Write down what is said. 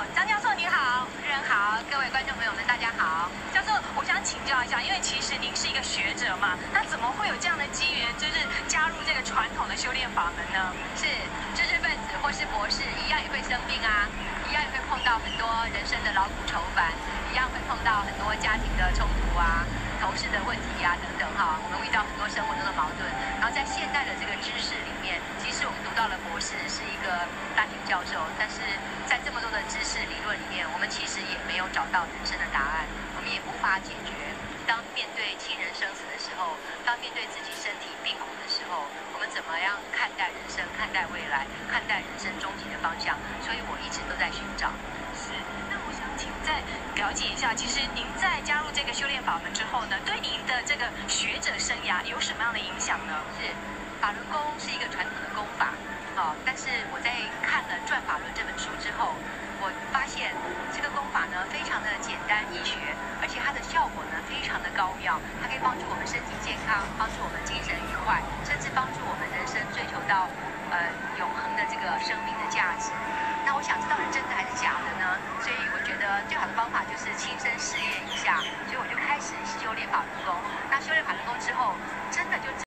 张教授您好，人好，各位观众朋友们大家好。教授，我想请教一下，因为其实您是一个学者嘛，那怎么会有这样的机缘，就是加入这个传统的修炼法门呢？ 是知识分子或是博士，一样也会生病啊，一样也会碰到很多人生的劳苦愁烦，一样会碰到很多家庭的冲突啊、同事的问题啊等等哈。我们遇到很多生活中的矛盾，然后在现代的这个知识里面，即使我们读到了博士，是一个大学教授，但是在这么多的知识理论里面，我们其实也没有找到人生的答案，我们也无法解决。当面对亲人生死的时候，当面对自己身体病苦的时候，我们怎么样看待人生、看待未来、看待人生终极的方向？所以我一直都在寻找。 是，那我想请再了解一下，其实您在加入这个修炼法门之后呢，对您的这个学者生涯有什么样的影响呢？ 是，法轮功是一个传统的功法，但是我在看了《转法轮》这本书之后，我发现这个功法呢非常的简单易学，而且它的效果呢非常的高妙，它可以帮助我们身体健康，帮助我们精神愉快，甚至帮助我们人生追求到永恒的这个生命的价值。那我想这到底是真的还是假的呢？所以我觉得最好的方法就是亲身实验一下，所以我就开始修炼法轮功。那修炼法轮功之后，真的就